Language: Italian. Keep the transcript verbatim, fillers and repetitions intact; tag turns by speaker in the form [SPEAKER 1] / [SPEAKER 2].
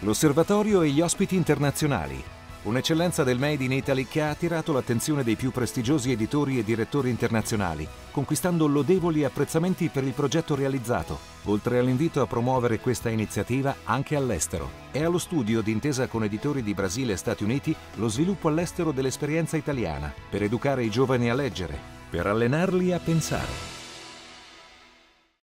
[SPEAKER 1] L'osservatorio e gli ospiti internazionali. Un'eccellenza del Made in Italy che ha attirato l'attenzione dei più prestigiosi editori e direttori internazionali, conquistando lodevoli apprezzamenti per il progetto realizzato, oltre all'invito a promuovere questa iniziativa anche all'estero. È allo studio, d'intesa con editori di Brasile e Stati Uniti, lo sviluppo all'estero dell'esperienza italiana, per educare i giovani a leggere, per allenarli a pensare.